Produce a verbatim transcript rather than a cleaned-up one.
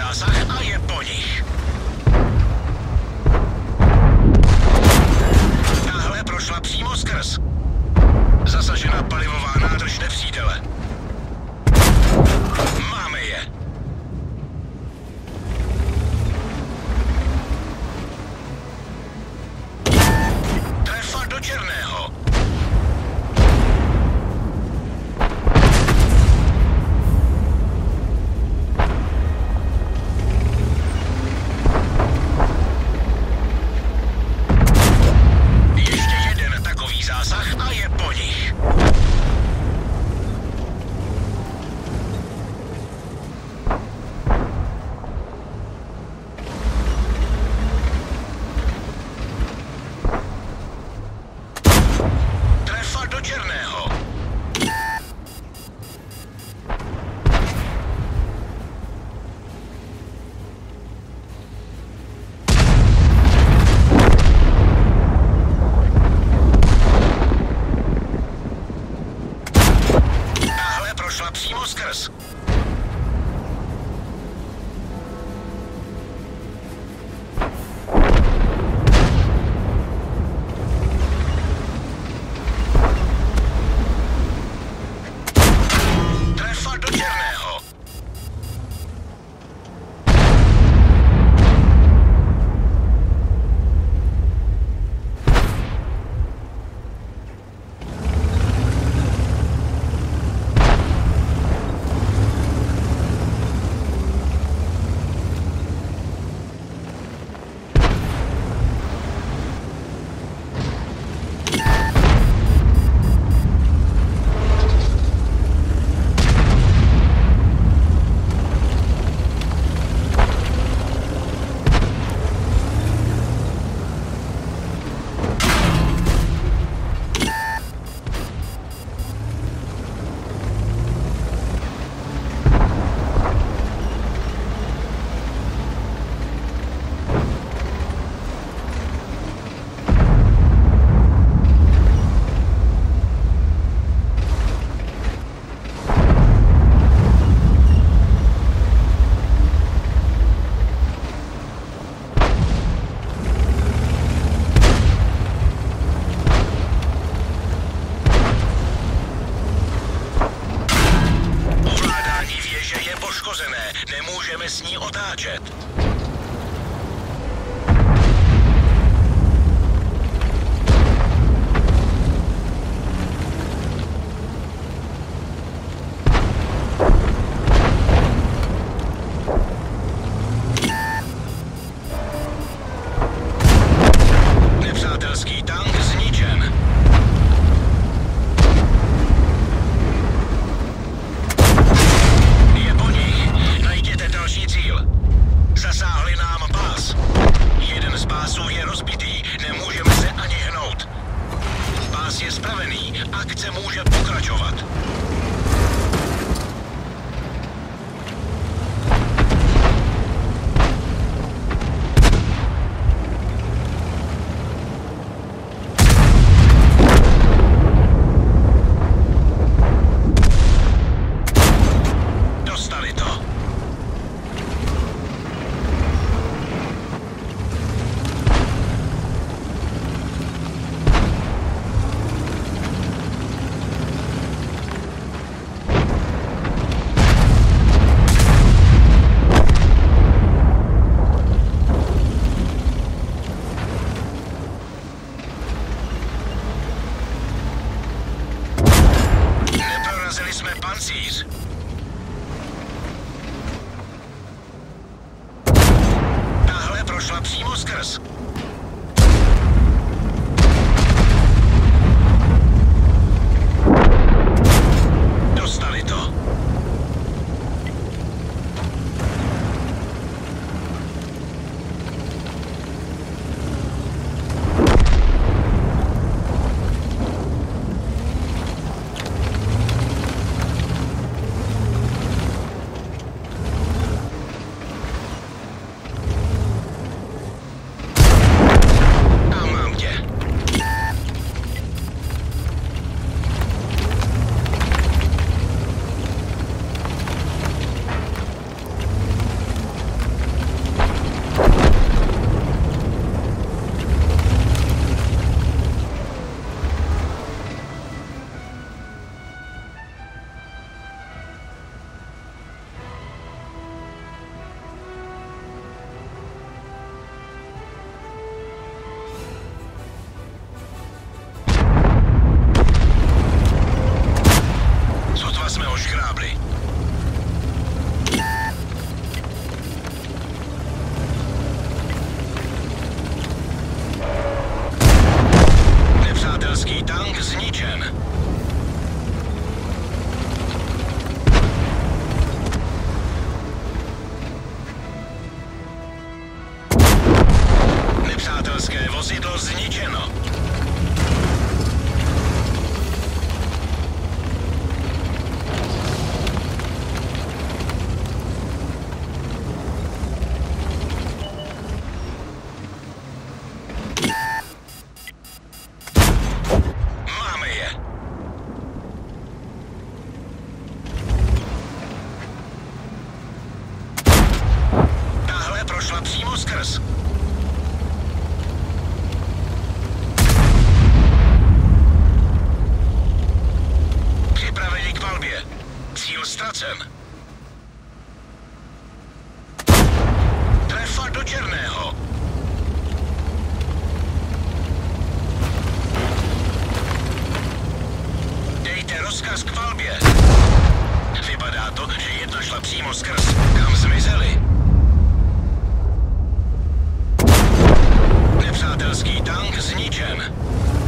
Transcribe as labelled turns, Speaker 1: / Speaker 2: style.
Speaker 1: zásah a je po nich. Tahle prošla přímo skrz. Zasažena palivová nádrž nepřítele. Máme je. Trefa do černého. Ještě jeden takový zásah a je po nich. Trefa do černého. Tahle prošla přímo skrz. Trefa do černého. Ovládání věže je poškozené. Nemůžeme s ní otáčet. Nepřátelský tank zničen. Je po nich. Najděte další cíl. Zasáhli nám pás. Jeden z pásů je rozbitý. Nemůžeme se ani hnout. Pás je spravený. Akce může pokračovat. Dostali to. Neprorazili jsme pancíř. Tahle prošla přímo skrz. Dostali to. jsme ho škrábli. Nepřátelský tank zničen. Nepřátelské vozidlo zničeno. Máme je. Tahle prošla přímo skrz. Připraveni k palbě. Cíl ztracen. Trefa do černého. Dejte rozkaz k palbě. Vypadá to, že jedna šla přímo skrz. Kam zmizeli? Nepřátelský tank zničen.